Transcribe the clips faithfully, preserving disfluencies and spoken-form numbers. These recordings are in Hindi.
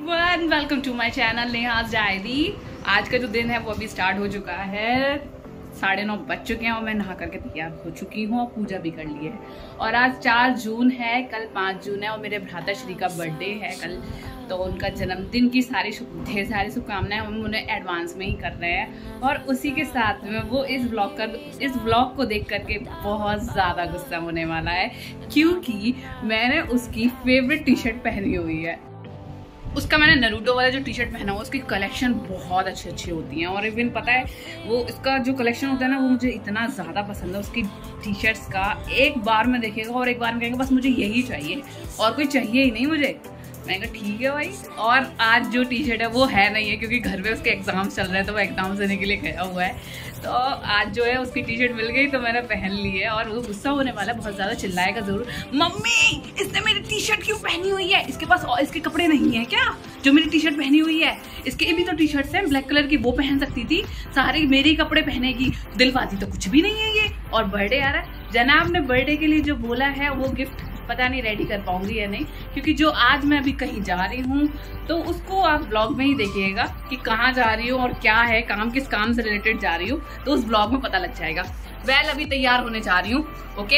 Everyone, welcome to my channel Neha's diary. आज का जो दिन है वो अभी स्टार्ट हो चुका है। साढ़े नौ बज चुके हैं और मैं नहा करके तैयार हो चुकी हूँ और पूजा भी कर ली है। और आज चार जून है, कल पाँच जून है और मेरे भ्राताश्री का बर्थडे है कल। तो उनका जन्मदिन की सारी ढेर सारी शुभकामनाएं हम उन्हें एडवांस में ही कर रहे हैं। और उसी के साथ में वो इस ब्लॉग कर इस ब्लॉग को देख करके बहुत ज़्यादा गुस्सा होने वाला है, क्योंकि मैंने उसकी फेवरेट टी शर्ट पहनी हुई है। उसका मैंने नरूटो वाला जो टी शर्ट पहना हुआ, उसकी कलेक्शन बहुत अच्छी अच्छी होती हैं। और इवन पता है वो इसका जो कलेक्शन होता है ना, वो मुझे इतना ज़्यादा पसंद है उसकी टी शर्ट्स का। एक बार में देखेगा और एक बार में कहेगा बस मुझे यही चाहिए और कोई चाहिए ही नहीं मुझे। मैं कहा ठीक है भाई। और आज जो टी शर्ट है वो है नहीं है, क्योंकि घर में उसके एग्जाम चल रहे हैं तो वो एग्जाम देने के लिए गया हुआ है। तो आज जो है उसकी टी शर्ट मिल गई तो मैंने पहन ली है। और वो गुस्सा होने वाला है, बहुत ज़्यादा चिल्लाएगा ज़रूर, मम्मी इसने मेरी टी शर्ट क्यों पहनी हुई है, इसके पास और इसके कपड़े नहीं है क्या जो मेरी टी शर्ट पहनी हुई है। इसके भी तो टी शर्ट्स हैं ब्लैक कलर की, वो पहन सकती थी, सारे मेरे ही कपड़े पहनेगी, दिलवाती तो कुछ भी नहीं है ये। और बर्थडे आ रहा है, जनाब ने बर्थडे के लिए जो बोला है वो गिफ्ट पता नहीं रेडी कर पाऊंगी या नहीं, क्योंकि जो आज मैं अभी कहीं जा रही हूँ तो उसको आप ब्लॉग में ही देखिएगा कि कहाँ जा रही हूँ और क्या है काम, किस काम से रिलेटेड जा रही हूँ, तो उस ब्लॉग में पता लग जाएगा। वेल अभी तैयार होने जा रही हूँ। ओके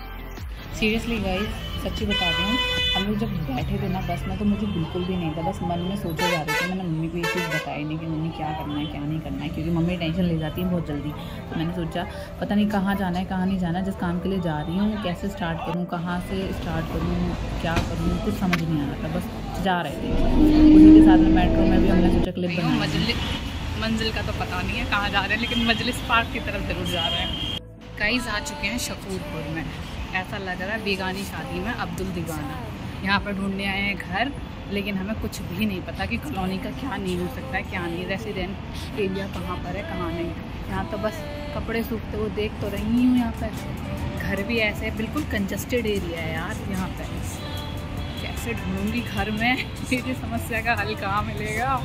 सीरियसली गाइस, सच्ची बता रही हूँ, हम लोग जब बैठे थे ना बस में तो मुझे बिल्कुल भी नहीं था, बस मन में सोचे जा रहे थे। मैंने मम्मी को ये चीज़ बताई नहीं कि मम्मी क्या करना है क्या नहीं करना है, क्योंकि मम्मी टेंशन ले जाती है बहुत जल्दी। तो मैंने सोचा पता नहीं कहाँ जाना है कहाँ नहीं जाना, जिस काम के लिए जा रही हूँ कैसे स्टार्ट करूँ, कहाँ से स्टार्ट करूँ, क्या करूँ, कुछ समझ नहीं आ रहा था, बस जा रहे थे। उसी के साथ में मेट्रो में भी हमने सोचा क्लिप बनाई। मंजिल का तो पता नहीं है कहाँ जा रहे हैं, लेकिन मजलिस पार्क की तरफ जरूर जा रहे हैं। कई आ चुके हैं शकूरपुर में, ऐसा लग रहा है बेगानी शादी में अब्दुल दीवाना। यहाँ पर ढूंढने आए हैं घर, लेकिन हमें कुछ भी नहीं पता कि कॉलोनी का क्या नहीं हो सकता है क्या नहीं, रेसिडेंट एरिया कहाँ पर है कहाँ नहीं। यहाँ तो बस कपड़े सूखते हुए देख तो रही हूँ। यहाँ पर घर भी ऐसे है, बिल्कुल कंजस्टेड एरिया है यार यहाँ पर। कैसे ढूंढूंगी घर में, मेरी समस्या का हल कहाँ मिलेगा।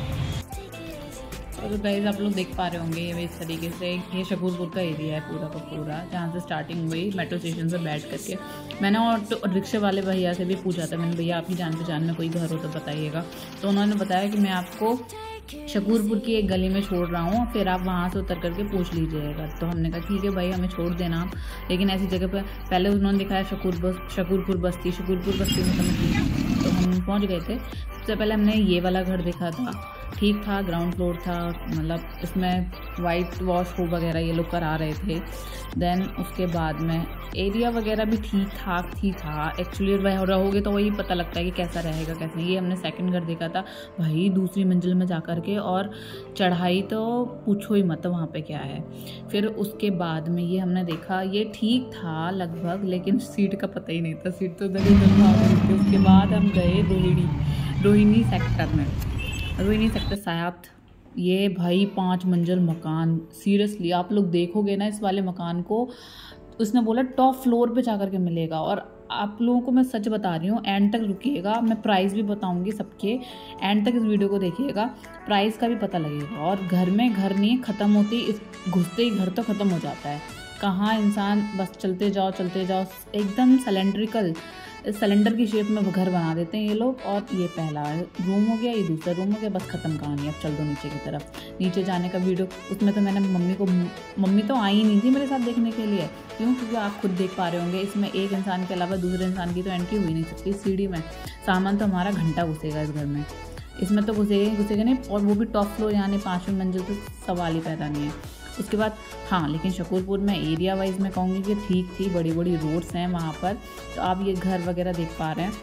तो गाइस आप लोग देख पा रहे होंगे ये इस तरीके से ये शकूरपुर का एरिया है पूरा का पूरा, जहाँ से स्टार्टिंग हुई मेट्रो स्टेशन से बैठ करके। मैंने और रिक्शे वाले भैया से भी पूछा था, मैंने भैया आप ही जान पहचान में कोई घर हो तो बताइएगा। तो उन्होंने बताया कि मैं आपको शकूरपुर की एक गली में छोड़ रहा हूँ, फिर आप वहाँ से उतर करके पूछ लीजिएगा। तो हमने कहा ठीक है भाई हमें छोड़ देना आप, लेकिन ऐसी जगह पर पहले उन्होंने दिखाया शकूरपुर शकूरपुर बस्ती शकूरपुर बस्ती में समझ तो हम पहुँच गए थे। सबसे पहले हमने ये वाला घर देखा था, ठीक था, ग्राउंड फ्लोर था, मतलब इसमें वाइट वॉश हो वगैरह ये लोग करा रहे थे। देन उसके बाद में एरिया वगैरह भी ठीक ठाक ही था। एक्चुअली वह रहोगे तो वही पता लगता है कि कैसा रहेगा कैसा। ये हमने सेकंड घर देखा था भाई, दूसरी मंजिल में जा कर के, और चढ़ाई तो पूछो ही मत वहाँ पे क्या है। फिर उसके बाद में ये हमने देखा, ये ठीक था लगभग, लेकिन सीट का पता ही नहीं था, सीट तो उधर उधर आ गई थी। उसके बाद हम गए रोहिणी रोहिणी सेक्टर में, रोहिणी सेक्टर सायात। ये भाई पाँच मंजिल मकान, सीरियसली आप लोग देखोगे ना इस वाले मकान को, उसने बोला टॉप फ्लोर पे जाकर के मिलेगा। और आप लोगों को मैं सच बता रही हूँ, एंड तक रुकिएगा, मैं प्राइस भी बताऊंगी सबके, एंड तक इस वीडियो को देखिएगा, प्राइस का भी पता लगेगा। और घर में घर नहीं ख़त्म होती, इस घुसते ही घर तो ख़त्म हो जाता है। कहाँ इंसान बस चलते जाओ चलते जाओ, एकदम सिलेंड्रिकल सिलेंडर की शेप में घर बना देते हैं ये लोग। और ये पहला रूम हो गया, ये दूसरा रूम हो गया, बस ख़त्म कहानी। अब चल दो नीचे की तरफ। नीचे जाने का वीडियो उसमें तो मैंने मम्मी को मम्मी तो आई नहीं थी मेरे साथ देखने के लिए, क्यों, क्योंकि आप खुद देख पा रहे होंगे इसमें एक इंसान के अलावा दूसरे इंसान की तो एंट्री हो ही नहीं सकती। सीढ़ी में सामान तो हमारा घंटा घुसेगा इस घर में, इसमें तो घुसेगा ही घुसेगा नहीं, और वो भी टॉप फ्लोर यानी पाँचवीं मंजिल, तो सवाल ही पैदा नहीं है। उसके बाद हाँ, लेकिन शकूरपुर में एरिया वाइज मैं कहूँगी कि ठीक थी, बड़ी बड़ी रोड्स हैं वहाँ पर, तो आप ये घर वगैरह देख पा रहे हैं।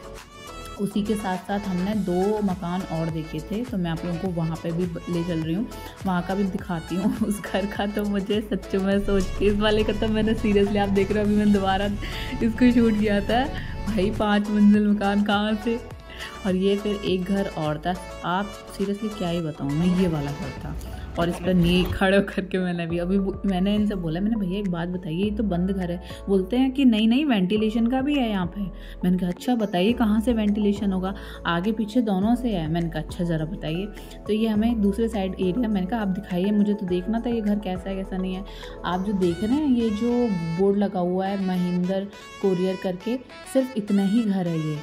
उसी के साथ साथ हमने दो मकान और देखे थे, तो मैं आप लोगों को वहाँ पे भी ले चल रही हूँ, वहाँ का भी दिखाती हूँ। उस घर का तो मुझे सच में सोच के, इस वाले का तो मैंने सीरियसली, आप देख रहे हो अभी मैंने दोबारा इसको शूट किया था भाई, पाँच मंजिल मकान कहाँ से। और ये फिर एक घर और था, आप सीरियसली क्या ही बताऊँ मैं, ये वाला घर था। और इस पर नी खड़े करके मैंने भी अभी मैंने इनसे बोला, मैंने भैया एक बात बताइए, ये तो बंद घर है। बोलते हैं कि नहीं नहीं वेंटिलेशन का भी है यहाँ पे। मैंने कहा अच्छा बताइए कहाँ से वेंटिलेशन होगा, आगे पीछे दोनों से है। मैंने कहा अच्छा ज़रा बताइए। तो ये हमें दूसरे साइड एरिया, मैंने कहा आप दिखाइए, मुझे तो देखना था ये घर कैसा है कैसा नहीं है। आप जो देख रहे हैं ये जो बोर्ड लगा हुआ है महिंद्र कोरियर करके, सिर्फ इतना ही घर है ये,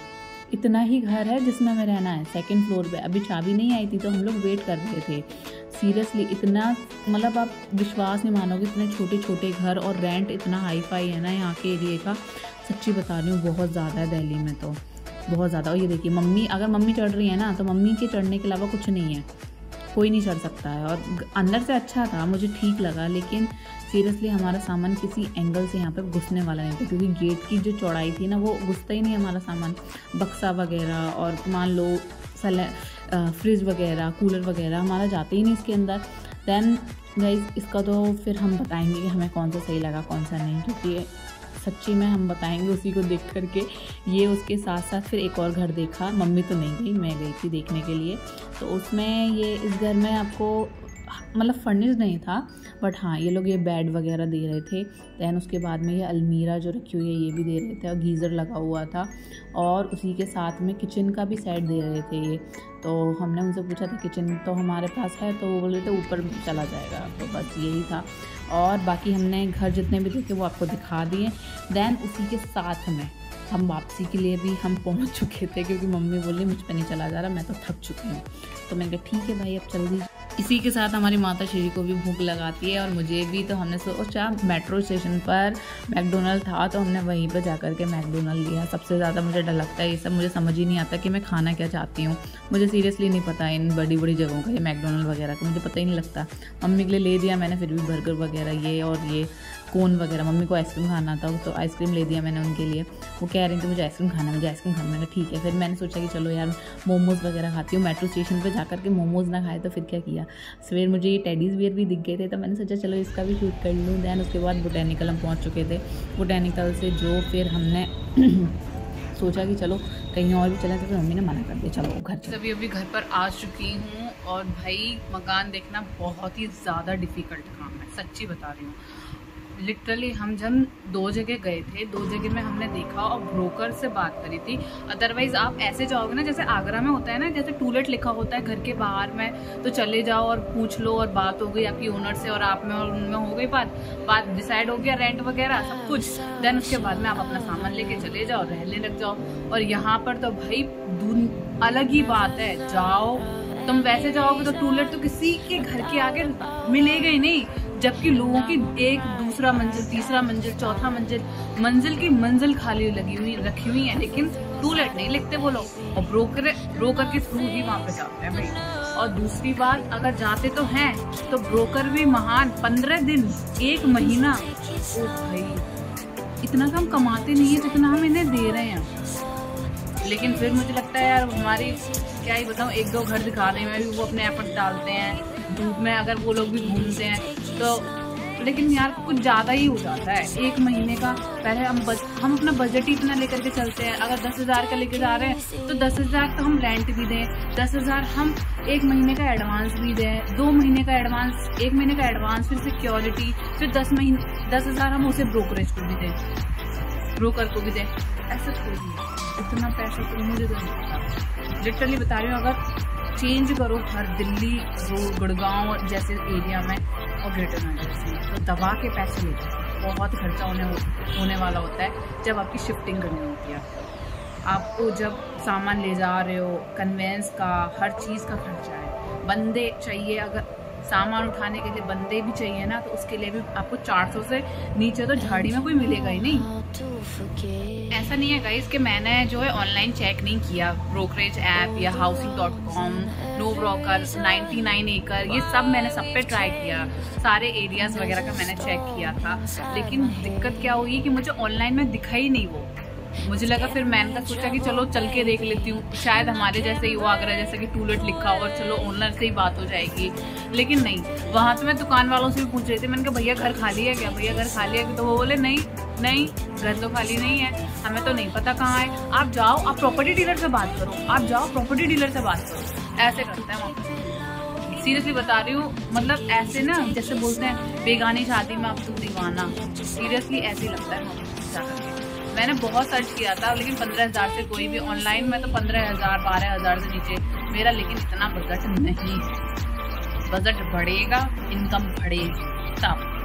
इतना ही घर है जिसमें हमें रहना है, सेकंड फ्लोर पे। अभी चाबी नहीं आई थी तो हम लोग वेट कर रहे थे। सीरियसली इतना, मतलब आप विश्वास नहीं मानोगे, इतने छोटे छोटे घर और रेंट इतना हाई फाई है ना यहाँ के एरिए का। सच्ची बता रही हूँ, बहुत ज़्यादा है दिल्ली में तो, बहुत ज़्यादा। और ये देखिए मम्मी, अगर मम्मी चढ़ रही है ना तो मम्मी के चढ़ने के अलावा कुछ नहीं है, कोई नहीं चढ़ सकता है। और अंदर से अच्छा था, मुझे ठीक लगा, लेकिन सीरियसली हमारा सामान किसी एंगल से यहाँ पे घुसने वाला नहीं था, क्योंकि गेट की जो चौड़ाई थी ना वो घुसता ही नहीं हमारा सामान। बक्सा वगैरह और मान लो सले फ्रिज वगैरह, कूलर वगैरह हमारा जाते ही नहीं इसके अंदर। दैन गाइस इसका तो फिर हम बताएंगे कि हमें कौन सा सही लगा कौन सा नहीं, क्योंकि सच्ची में हम बताएंगे उसी को देख करके। ये उसके साथ साथ फिर एक और घर देखा, मम्मी तो नहीं गई, मैं गई थी देखने के लिए। तो उसमें ये इस घर में आपको मतलब फर्निश नहीं था, बट हाँ ये लोग ये बेड वगैरह दे रहे थे। दैन उसके बाद में ये अलमीरा जो रखी हुई है ये भी दे रहे थे, और गीज़र लगा हुआ था, और उसी के साथ में किचन का भी सेट दे रहे थे ये। तो हमने उनसे पूछा था किचन तो हमारे पास है, तो वो बोल रहे थे ऊपर चला जाएगा। तो बस यही था, और बाकी हमने घर जितने भी देखे वो आपको दिखा दिए। दैन उसी के साथ में हम वापसी के लिए भी हम पहुंच चुके थे, क्योंकि मम्मी बोली मुझ पे नहीं चला जा रहा, मैं तो थक चुकी हूँ। तो मैंने कहा ठीक है भाई अब चल दी। इसी के साथ हमारी माता श्री को भी भूख लगाती है और मुझे भी। तो हमने सोचा मेट्रो स्टेशन पर मैकडोनल्ड था तो हमने वहीं पर जा कर के मैकडोनल्ड लिया। सबसे ज़्यादा मुझे डर लगता है ये सब, मुझे समझ ही नहीं आता कि मैं खाना क्या चाहती हूँ। मुझे सीरियसली नहीं पता इन बड़ी बड़ी जगहों का, ये मैकडोनल्ड वगैरह का मुझे पता ही नहीं लगता। मम्मी के लिए ले दिया मैंने फिर भी बर्गर वगैरह ये, और ये कोन वगैरह। मम्मी को आइसक्रीम खाना था तो आइसक्रीम ले दिया मैंने उनके लिए। वो कह रही थी मुझे आइसक्रीम खाना मुझे आइसक्रीम खाना मैंने ठीक है। फिर मैंने सोचा कि चलो यार मोमोज़ वगैरह खाती हूँ, मेट्रो स्टेशन पे जाकर के मोमोज़ ना खाए तो फिर क्या किया। फिर मुझे ये टेडीज़ बियर भी दिख गए थे तो मैंने सोचा चलो इसका भी शूट कर लूँ। दैन उसके बाद बोटेनिकल हम पहुँच चुके थे। बोटेनिकल से जो फिर हमने सोचा कि चलो कहीं और भी चले, तो फिर मम्मी ने मना कर दिया चलो घर चलो। अभी अभी घर पर आ चुकी हूँ, और भाई मकान देखना बहुत ही ज़्यादा डिफ़िकल्ट काम है, सच्ची बता रही हूँ। लिटरली हम जब दो जगह गए थे, दो जगह में हमने देखा और ब्रोकर से बात करी थी। अदरवाइज आप ऐसे जाओगे ना, जैसे आगरा में होता है ना, जैसे टूलेट लिखा होता है घर के बाहर में, तो चले जाओ और पूछ लो और बात हो गई आपकी ओनर से, और आप में और उनमें हो गई बात बात डिसाइड हो गया रेंट वगैरह सब कुछ। देन उसके बाद में आप अपना सामान लेके चले जाओ, रहने लग जाओ। और यहाँ पर तो भाई अलग ही बात है, जाओ तुम वैसे जाओगे तो टूलेट तो किसी के घर के आगे मिलेगा ही नहीं, जबकि लोगों की एक दूसरा मंजिल, तीसरा मंजिल, चौथा मंजिल, मंजिल की मंजिल खाली लगी हुई रखी हुई है, लेकिन टूलेट नहीं लिखते वो लोग, और ब्रोकर ब्रोकर के थ्रू ही वहाँ पे जाते हैं भाई। और दूसरी बात, अगर जाते तो हैं तो ब्रोकर भी महान, पंद्रह दिन एक महीना, ओ भाई इतना कम कमाते नहीं है जितना हम इन्हें दे रहे हैं। लेकिन फिर मुझे लगता है यार हमारी क्या ही बताऊँ, एक दो घर दिखाने में भी वो अपने एफर्ट डालते हैं, धूप में अगर वो लोग भी घूमते हैं तो, लेकिन यार कुछ ज़्यादा ही हो जाता है एक महीने का। पहले हम बज, हम अपना बजट ही इतना लेकर के चलते हैं, अगर दस हज़ार का लेके जा रहे हैं तो दस हज़ार तो हम रेंट भी दें, दस हज़ार हम एक महीने का एडवांस भी दें, दो महीने का एडवांस, एक महीने का एडवांस, फिर सिक्योरिटी, फिर दस महीने दस हज़ार हम उसे ब्रोकरेज को भी दें, ब्रोकर को भी दें। ऐसा थोड़ी है, इतना पैसा तो मुझे तो नहीं पता। लिटरली बता रही हूँ, अगर चेंज करो हर दिल्ली, रोड, गुड़गांव जैसे एरिया में और ग्रेटर नोएडा में, तो दबा के पैसे लेते हैं, बहुत खर्चा होने होने वाला होता है जब आपकी शिफ्टिंग करनी होती है। आपको जब सामान ले जा रहे हो, कन्वेंस का, हर चीज़ का खर्चा है। बंदे चाहिए, अगर सामान उठाने के लिए बंदे भी चाहिए ना, तो उसके लिए भी आपको चार सौ से नीचे तो झाड़ी में कोई मिलेगा ही नहीं। ऐसा नहीं है गाइस कि मैंने जो है ऑनलाइन चेक नहीं किया, ब्रोकरेज ऐप या housing dot com, no broker, ninety nine acre, ये सब मैंने सब पे ट्राई किया, सारे एरियाज वगैरह का मैंने चेक किया था। लेकिन दिक्कत क्या हुई कि मुझे ऑनलाइन में दिखा ही नहीं वो। मुझे लगा, फिर मैंने सोचा कि चलो चल के देख लेती हूँ, शायद हमारे जैसे ही वो आगरा जैसे कि टूलेट लिखा हो और चलो ओनर से ही बात हो जाएगी। लेकिन नहीं, वहाँ तो मैं दुकान वालों से भी पूछ रही थी, मैंने कहा भैया घर खाली है क्या, भैया घर खाली है, तो वो बोले नहीं नहीं घर तो खाली नहीं है, हमें तो नहीं पता कहाँ है, आप जाओ, आप प्रॉपर्टी डीलर से बात करो, आप जाओ प्रॉपर्टी डीलर से बात करो। ऐसे करते हैं वहाँ, सीरियसली बता रही हूँ। मतलब ऐसे ना, जैसे बोलते हैं बेगानी शादी में अब तू दीवाना, सीरियसली ऐसे ही लगता है। मैंने बहुत सर्च किया था, लेकिन पंद्रह हज़ार से कोई भी ऑनलाइन में तो पंद्रह हज़ार बारह हज़ार से नीचे मेरा, लेकिन इतना बजट नहीं है। बजट बढ़ेगा, इनकम बढ़ेगी तब।